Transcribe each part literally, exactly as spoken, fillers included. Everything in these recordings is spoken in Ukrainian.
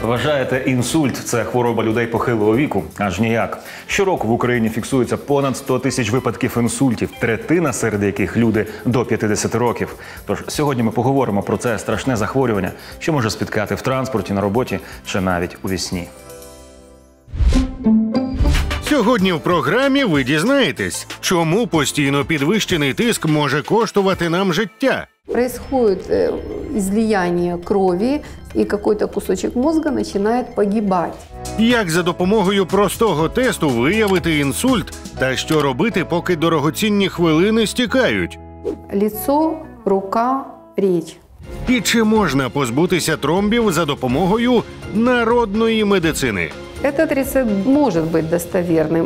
Вважаєте, інсульт – це хвороба людей похилого віку? Аж ніяк. Щороку в Україні фіксується понад сто тисяч випадків інсультів, третина серед яких люди до п'ятдесяти років. Тож сьогодні ми поговоримо про це страшне захворювання, що може спіткати в транспорті, на роботі чи навіть у вісні. Сьогодні в програмі ви дізнаєтесь, чому постійно підвищений тиск може коштувати нам життя. Происходит излияние крови, и какой-то кусочек мозга начинает погибать. Як за допомогою простого тесту виявити інсульт та що робити, поки дорогоцінні хвилини стікають? Лицо, рука, речь. І чи можна позбутися тромбів за допомогою народної медицини? Этот рецепт может быть достоверным.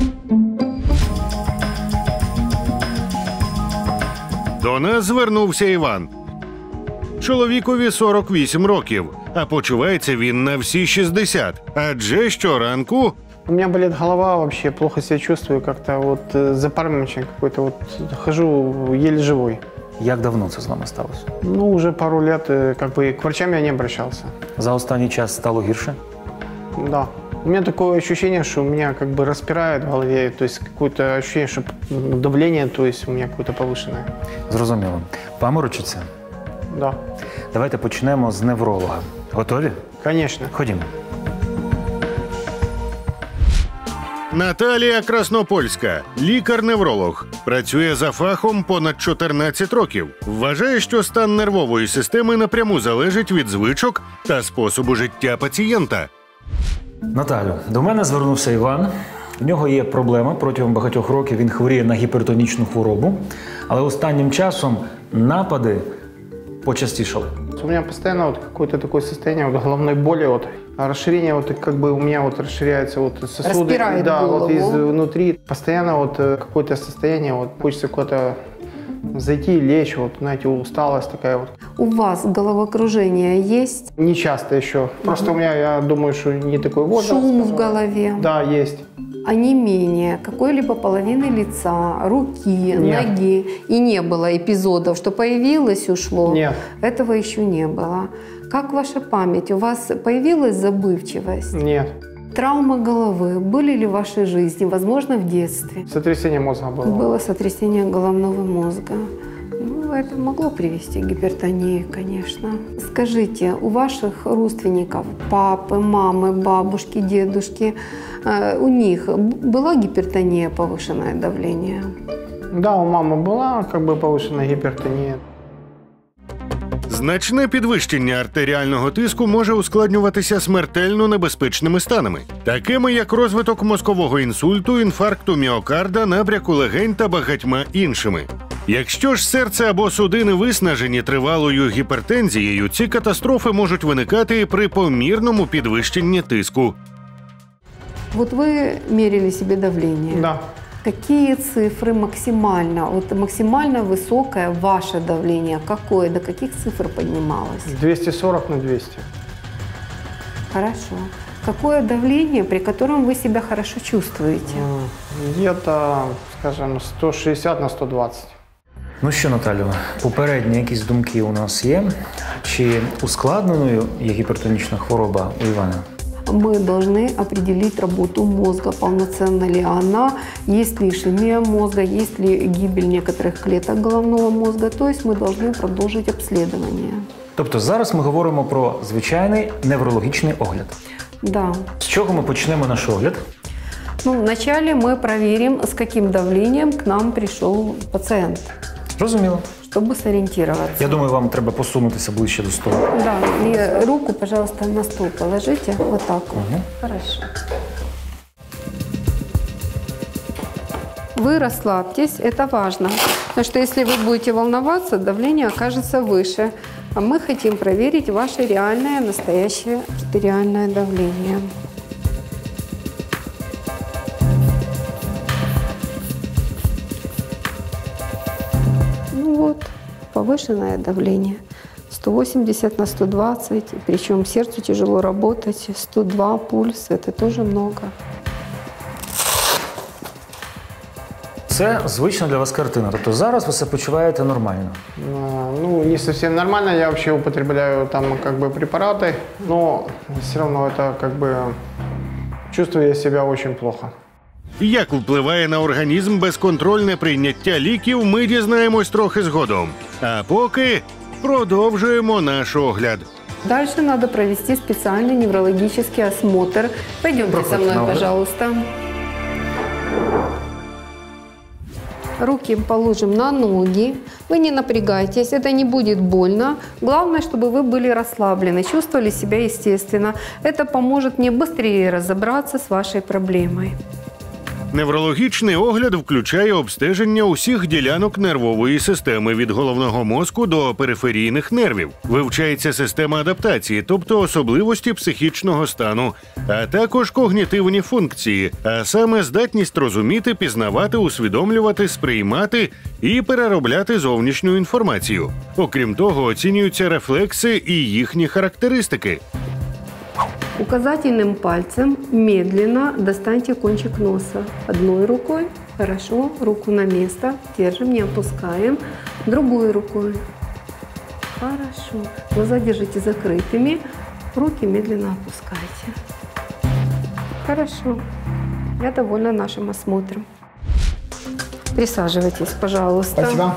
До нас звернувся Іван. Чоловікові сорок вісім років, а почувається він на всі шістдесят. Адже щоранку... У меня болит голова, вообще плохо себя чувствую, как-то вот запармочен какой-то, вот хожу еле живой. Як давно це з вами сталося? Ну, уже пару лет, как бы, к врачам я не обращался. За останній час стало гірше? Да. У меня такое ощущение, что у меня как бы распирает в голове, то есть какое-то ощущение, что давление, то есть у меня какое-то повышенное. Зрозуміло. Паморочиться? Да. Давайте почнемо з невролога. Готові? Конечно. Ходімо. Наталія Краснопольська, лікар-невролог. Працює за фахом понад чотирнадцять років. Вважає, що стан нервової системи напряму залежить від звичок та способу життя пацієнта. Наталю, до мене звернувся Іван. У нього є проблема. Протягом багатьох років він хворіє на гіпертонічну хворобу. Але останнім часом напади почастішали. У меня постоянно вот какое-то такое состояние вот головной боли, вот расширение, вот как бы у меня вот расширяется вот сосуды, распирает да, голову. вот изнутри. Постоянно вот какое-то состояние, вот хочется куда-то зайти, лечь, вот знаете, усталость такая вот. У вас головокружение есть? Не часто еще. Просто у меня, я думаю, что не такой возраст. Шум в голове? Да, есть. Онемение какой-либо половины лица, руки, Нет. ноги. И не было эпизодов, что появилось, ушло. Нет. Этого еще не было. Как ваша память? У вас появилась забывчивость? Нет. Травмы головы были ли в вашей жизни? Возможно, в детстве? Сотрясение мозга было. Было сотрясение головного мозга. Ну, это могло привести к гипертонии, конечно. Скажите, у ваших родственников, папы, мамы, бабушки, дедушки, э, у них была гипертония, повышенное давление? Да, у мамы была как бы повышенная гипертония. Значне підвищення артеріального тиску може ускладнюватися смертельно небезпечними станами, такими як розвиток мозкового інсульту, інфаркту міокарда, набряку легень та багатьма іншими. Якщо ж серце або судини виснажені тривалою гіпертензією, ці катастрофи можуть виникати при помірному підвищенні тиску. Вот вы мерили себе давление. Да. Какие цифры максимально, вот максимально высокое ваше давление, какое, до каких цифр поднималось? двести сорок на двести. Хорошо. Какое давление, при котором вы себя хорошо чувствуете? Где-то, скажем, сто шестьдесят на сто двадцать. Ну що, Наталю, попередні якісь думки у нас є? Чи ускладненою є гіпертонічна хвороба у Івана? Мы должны определить работу мозга, полноценна ли она, есть ли ишемия мозга, есть ли гибель некоторых клеток головного мозга. То есть мы должны продолжить обследование. Тобто зараз ми говоримо про звичайний неврологічний огляд. Да. З чого ми почнемо наш огляд? Ну, вначале мы проверим, с каким давлением к нам пришел пациент, Зрозуміло. чтобы сориентироваться. Я думаю, вам треба посунутися ближче до столу. Да, и руку, пожалуйста, на стол положите. Вот так вот. Угу. Хорошо. Вы расслабьтесь, это важно. Потому что если вы будете волноваться, давление окажется выше. А мы хотим проверить ваше реальное, настоящее артериальное давление. Ну вот, повышенное давление. сто восемьдесят на сто двадцать, причем сердцу тяжело работать, сто два пульс, это тоже много. це звична для вас картина. Тобто зараз ви себе почуваєте нормально? Но, ну, не совсем нормально. Я вообще употребляю там как бы препараты, но все равно это как бы чувствую я себя очень плохо. Як впливає на організм безконтрольне прийняття ліків, ми дізнаємось трохи згодом. А поки продовжуємо наш огляд. Дальше надо провести специальный неврологический осмотр. Пойдемте со Проходите мной, на огляд. пожалуйста. Руки положим на ноги. Вы не напрягайтесь, это не будет больно. Главное, чтобы вы были расслаблены, чувствовали себя естественно. Это поможет мне быстрее разобраться с вашей проблемой. Неврологічний огляд включає обстеження усіх ділянок нервової системи від головного мозку до периферійних нервів. Вивчається система адаптації, тобто особливості психічного стану, а також когнітивні функції, а саме здатність розуміти, пізнавати, усвідомлювати, сприймати і переробляти зовнішню інформацію. Окрім того, оцінюються рефлекси і їхні характеристики. Указательным пальцем медленно достаньте кончик носа. Одной рукой, хорошо, руку на место, держим, не опускаем. Другой рукой, хорошо. Глаза держите закрытыми, руки медленно опускайте. Хорошо. Я довольна нашим осмотром. Присаживайтесь, пожалуйста. Спасибо.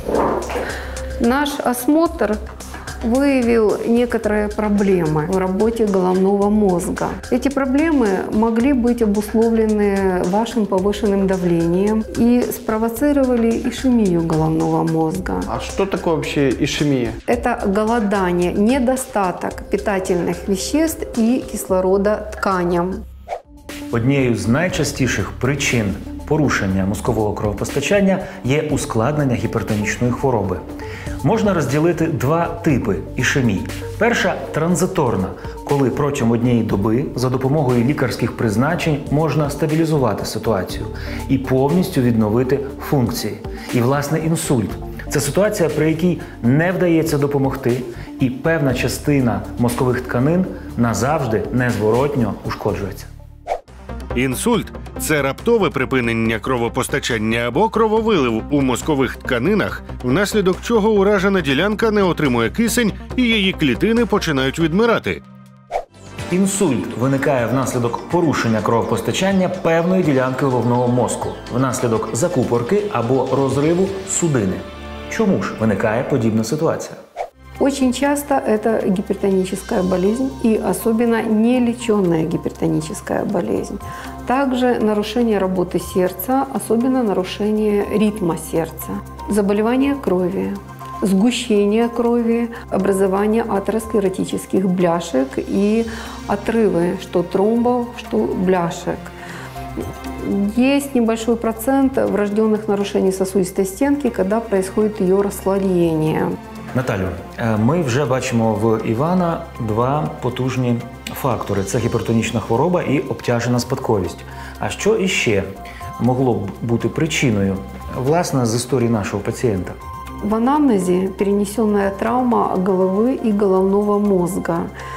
Наш осмотр выявил некоторые проблемы в работе головного мозга. Эти проблемы могли быть обусловлены вашим повышенным давлением и спровоцировали ишемию головного мозга. А что такое вообще ишемия? Это голодание, недостаток питательных веществ и кислорода тканям. Однією з найчастіших причин порушення мозкового кровопостачання є ускладнення гіпертонічної хвороби. Можна розділити два типи ішемій. Перша – транзиторна, коли протягом однієї доби за допомогою лікарських призначень можна стабілізувати ситуацію і повністю відновити функції. І, власне, інсульт – це ситуація, при якій не вдається допомогти, і певна частина мозкових тканин назавжди незворотньо ушкоджується. Інсульт – це раптове припинення кровопостачання або крововилив у мозкових тканинах, внаслідок чого уражена ділянка не отримує кисень і її клітини починають відмирати. Інсульт виникає внаслідок порушення кровопостачання певної ділянки головного мозку, внаслідок закупорки або розриву судини. Чому ж виникає подібна ситуація? Очень часто это гипертоническая болезнь и особенно нелеченная гипертоническая болезнь. Также нарушение работы сердца, особенно нарушение ритма сердца. Заболевание крови, сгущение крови, образование атеросклеротических бляшек и отрывы, что тромбов, что бляшек. Есть небольшой процент врожденных нарушений сосудистой стенки, когда происходит ее расслоение. Наталю, ми вже бачимо в Івана два потужні фактори. Це гіпертонічна хвороба і обтяжена спадковість. А що іще могло б бути причиною, власне, з історії нашого пацієнта? В анамнезе перенесенная травма головы и головного мозга.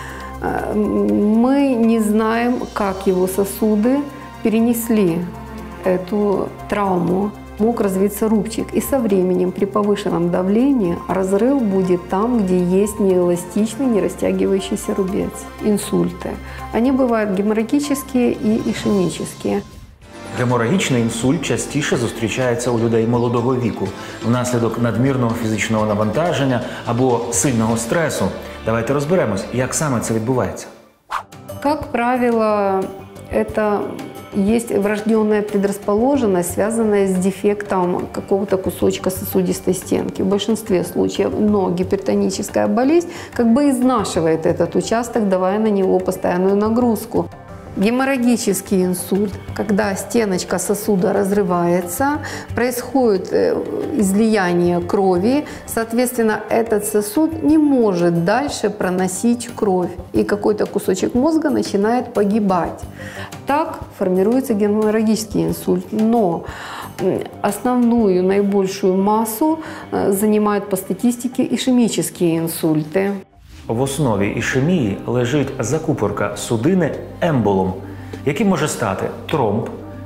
Мы не знаем, как его сосуды перенесли эту травму. Мог развиться рубчик, и со временем при повышенном давлении разрыв будет там, где есть неэластичный, не растягивающийся рубец. Инсульты. Они бывают геморрагические и ишемические. Геморагічний інсульт частіше зустрічається у людей молодого віку внаслідок надмірного фізичного навантаження або сильного стресу. Давайте розберемось, як саме це відбувається. Как правило, это есть врожденная предрасположенность, связанная с дефектом какого-то кусочка сосудистой стенки. В большинстве случаев, но гипертоническая болезнь как бы изнашивает этот участок, давая на него постоянную нагрузку. Геморрагический инсульт, когда стеночка сосуда разрывается, происходит излияние крови, соответственно, этот сосуд не может дальше проносить кровь, и какой-то кусочек мозга начинает погибать. Так формируется геморрагический инсульт, но основную, наибольшую массу занимают по статистике ишемические инсульты. В основі ішемії лежить закупорка судини емболом, яким може стати тромб,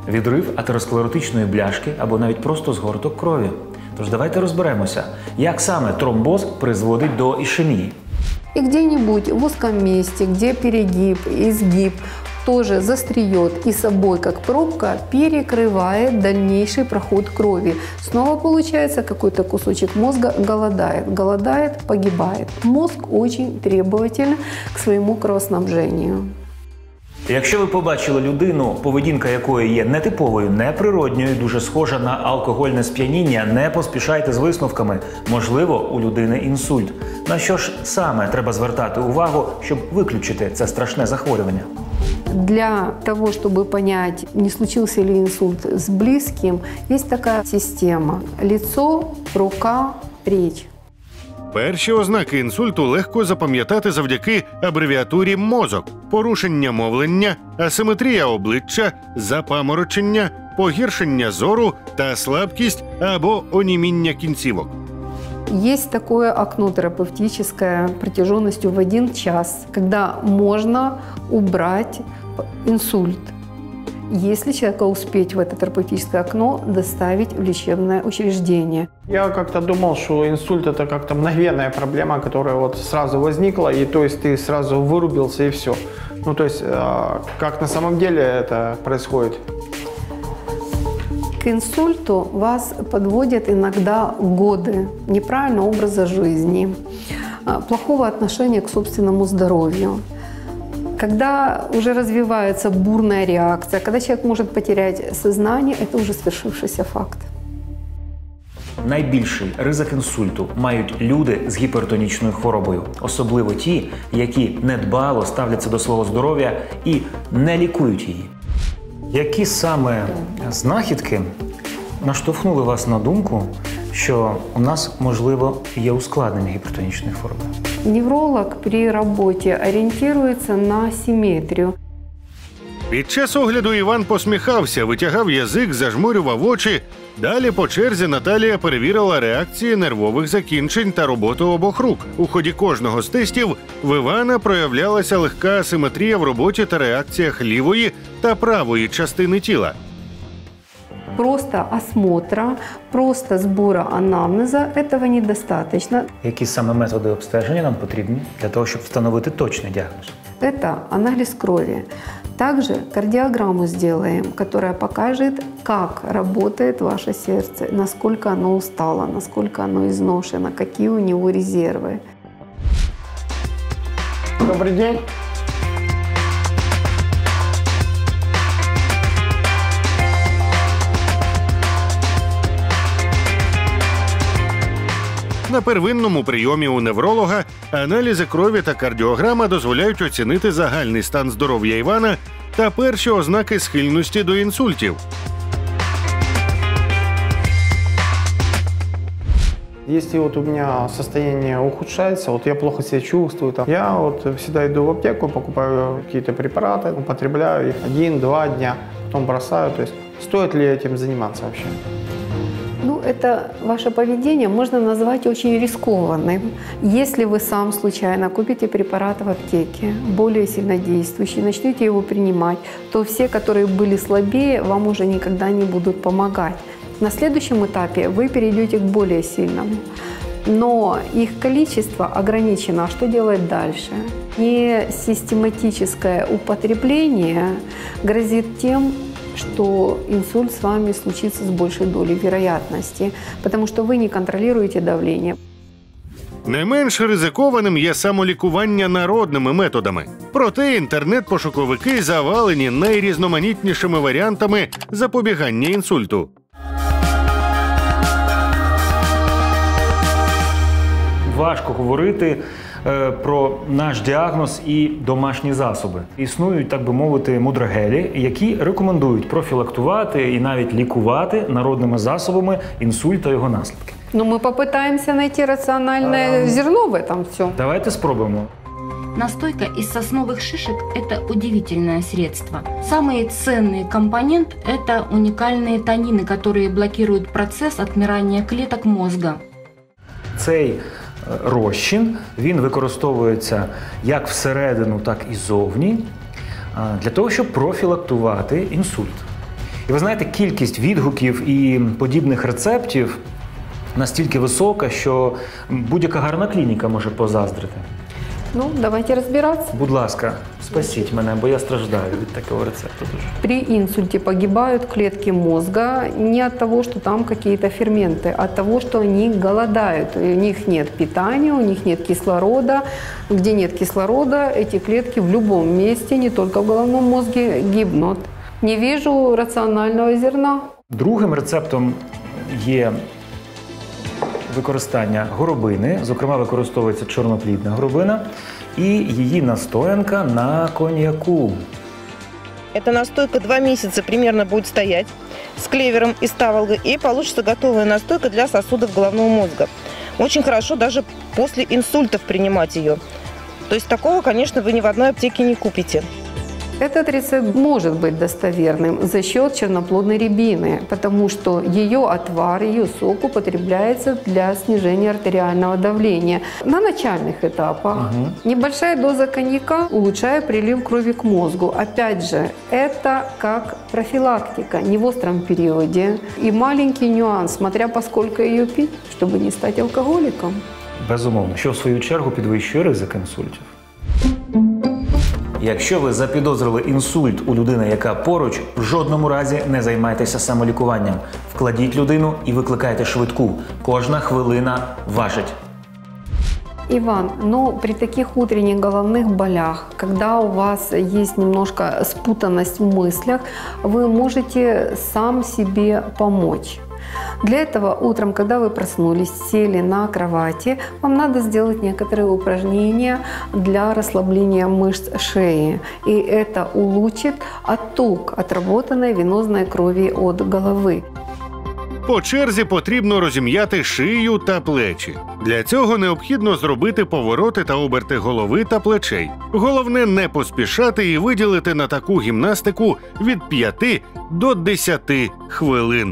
відрив атеросклеротичної бляшки або навіть просто згорток крові. Тож давайте розберемося, як саме тромбоз призводить до ішемії. И где-нибудь в узком месте, где перегиб, изгиб, тоже застреет и собой, как пробка, перекрывает дальнейший проход крови. Снова получается какой-то кусочек мозга голодает, голодает, погибает. Мозг очень требователен к своему кровоснабжению. Якщо ви побачили людину, поведінка якої є нетиповою, неприродньою, дуже схожа на алкогольне сп'яніння, не поспішайте з висновками. Можливо, у людини інсульт. На що ж саме треба звертати увагу, щоб виключити це страшне захворювання? Для того, чтобы понять, не случился ли инсульт с близким, есть такая система: лицо, рука, речь. Перші ознаки інсульту легко запам'ятати завдяки абревіатурі «мозок». Порушення мовлення, асиметрія обличчя, запаморочення, погіршення зору та слабкість або оніміння кінцівок. Есть такое окно терапевтическое протяженностью в один час, когда можно убрать инсульт, если человека успеть в это терапевтическое окно доставить в лечебное учреждение. Я как-то думал, что инсульт это как-то мгновенная проблема, которая вот сразу возникла, и то есть ты сразу вырубился и все. Ну то есть как на самом деле это происходит? К инсульту вас подводят иногда годы неправильного образа жизни, плохого отношения к собственному здоровью. Когда уже развивается бурная реакция, когда человек может потерять сознание, это уже свершившийся факт. Найбільший ризик інсульту мають люди з гіпертонічною хворобою, особливо ті, які недбало ставляться до свого здоров'я і не лікують її. Які саме знахідки наштовхнули вас на думку, що у нас, можливо, є ускладнення гіпертонічної хвороби? Невролог при работе ориентируется на симметрию. Під час огляду Іван посміхався, витягав язик, зажмурював очі. Далі по черзі Наталія перевірила реакції нервових закінчень та роботу обох рук. У ході кожного з тестів в Івана проявлялася легка асиметрія в роботі та реакціях лівої та правої частини тіла. Просто осмотра, просто сбора анамнеза этого недостаточно. Які саме методи обстеження нам потрібні для того, щоб встановити точний діагноз? Это анализ крови. Также кардиограмму сделаем, которая покажет, как работает ваше сердце, насколько оно устало, насколько оно изношено, какие у него резервы. Добрый день. На первинному прийомі у невролога аналізи крові та кардіограма дозволяють оцінити загальний стан здоров'я Івана та перші ознаки схильності до інсультів. Если вот у меня состояние ухудшается, вот я плохо себя чувствую, там, я вот всегда иду в аптеку, покупаю какие-то препараты, употребляю их один-два дня, потом бросаю. То есть стоит ли этим заниматься вообще? Ну, это ваше поведение можно назвать очень рискованным. Если вы сам случайно купите препарат в аптеке, более сильнодействующий, начнете его принимать, то все, которые были слабее, вам уже никогда не будут помогать. На следующем этапе вы перейдете к более сильному. Но их количество ограничено. А что делать дальше? Несистематическое употребление грозит тем, что инсульт с вами случится с большей долей вероятности, потому что вы не контролируете давление. Не менш ризикованим є самолікування народними методами. Проте інтернет-пошуковики завалені найрізноманітнішими варіантами запобігання інсульту. Важко говорити е, про наш діагноз і домашні засоби. Існують, так би мовити, мудрагелі, які рекомендують профілактувати і навіть лікувати народними засобами інсульт та його наслідки. Но мы попытаемся найти рациональное А... зерно в этом всем. Давайте спробуємо. Настойка из сосновых шишек – это удивительное средство. Самый ценный компонент – это уникальные танины, которые блокируют процесс отмирания клеток мозга. Цей розчин, він використовується як всередину, так і зовні, для того, щоб профілактувати інсульт. І ви знаєте, кількість відгуків і подібних рецептів настільки висока, що будь-яка гарна клініка може позаздрити. Ну, давайте разбираться. Будь ласка, спасіть мене, бо я страждаю від такого рецепту дуже. При инсульте погибают клетки мозга не от того, что там какие-то ферменты, а от того, что они голодают. У них нет питания, у них нет кислорода. Где нет кислорода, эти клетки в любом месте, не только в головном мозге, гибнут. Не вижу рационального зерна. Другим рецептом є використання горобини, зокрема використовується чорноплідна горобина і її настоянка на коньяку. Эта настойка два месяца примерно будет стоять с клевером и ставолгой, и получится готовая настойка для сосудов головного мозга. Очень хорошо даже после инсультов принимать ее. То есть такого, конечно, вы ни в одной аптеке не купите. Этот рецепт может быть достоверным за счет черноплодной рябины, потому что ее отвар, ее сок употребляется для снижения артериального давления. На начальных этапах угу. небольшая доза коньяка улучшает прилив крови к мозгу. Опять же, это как профилактика, не в остром периоде. И маленький нюанс, смотря поскольку ее пить, чтобы не стать алкоголиком. Безумовно, що в свою чергу підвищує ризик інсультів. Якщо ви запідозрили інсульт у людини, яка поруч, в жодному разі не займайтеся самолікуванням. Вкладіть людину і викликайте швидку. Кожна хвилина важить. Иван, но при таких утренних головных болях, когда у вас есть немножко спутанность в мыслях, вы можете сам себе помочь. Для этого утром, когда вы проснулись, сели на кровати, вам надо сделать некоторые упражнения для расслабления мышц шеи. И это улучшит отток отработанной венозной крови от головы. По черзі потрібно розім'яти шию та плечі. Для цього необхідно зробити повороти та оберти голови та плечей. Головне не поспішати і виділити на таку гімнастику від п'яти до десяти хвилин.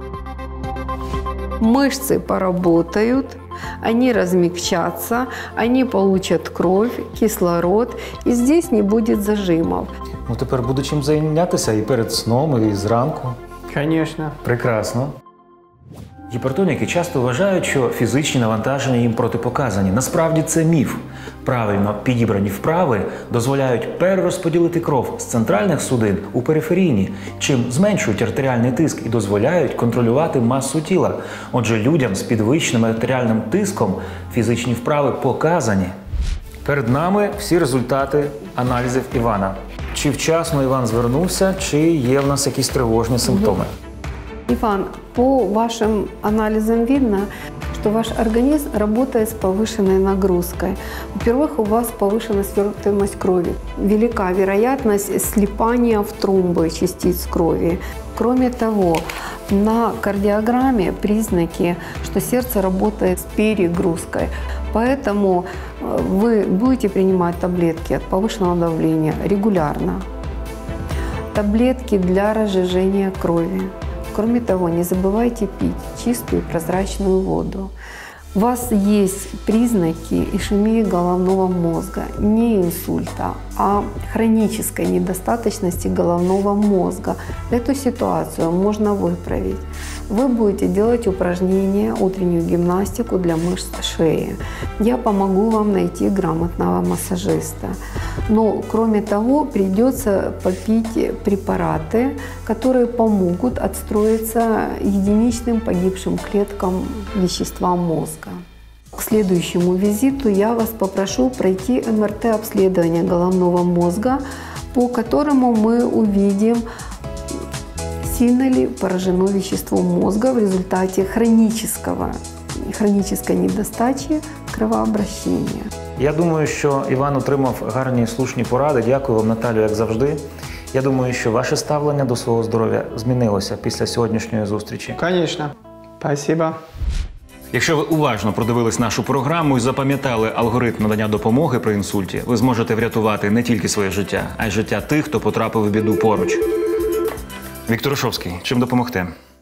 Мышцы поработают, они размягчатся, они получат кровь, кислород, и здесь не будет зажимов. Ну тепер буде чим зайнятися і перед сном, і зранку. Конечно. Прекрасно. Гіпертоніки часто вважають, що фізичні навантаження їм протипоказані. Насправді це міф. Правильно підібрані вправи дозволяють перерозподілити кров з центральних судин у периферійні, чим зменшують артеріальний тиск і дозволяють контролювати масу тіла. Отже, людям з підвищеним артеріальним тиском фізичні вправи показані. Перед нами всі результати аналізів Івана. Чи вчасно Іван звернувся, чи є в нас якісь тривожні симптоми? Иван, по вашим анализам видно, что ваш организм работает с повышенной нагрузкой. Во-первых, у вас повышена свертываемость крови. Велика вероятность слипания в тромбы частиц крови. Кроме того, на кардиограмме признаки, что сердце работает с перегрузкой. Поэтому вы будете принимать таблетки от повышенного давления регулярно. Таблетки для разжижения крови. Кроме того, не забывайте пить чистую прозрачную воду. У вас есть признаки ишемии головного мозга, не инсульта, а хронической недостаточности головного мозга. Эту ситуацию можно выправить. Вы будете делать упражнения, утреннюю гимнастику для мышц шеи. Я помогу вам найти грамотного массажиста. Но, кроме того, придется попить препараты, которые помогут отстроиться единичным погибшим клеткам вещества мозга. К следующему визиту я вас попрошу пройти эм эр тэ-обследование головного мозга, по которому мы увидим, сильно ли поражено вещество мозга в результате хронического, хронической недостачи кровообращения. Я думаю, що Іван отримав гарні і слушні поради. Дякую вам, Наталю, як завжди. Я думаю, що ваше ставлення до свого здоров'я змінилося після сьогоднішньої зустрічі. Конечно. Спасибо. Якщо ви уважно продивились нашу програму і запам'ятали алгоритм надання допомоги при інсульті, ви зможете врятувати не тільки своє життя, а й життя тих, хто потрапив у біду поруч. Віктор Ушовський, чим допомогти?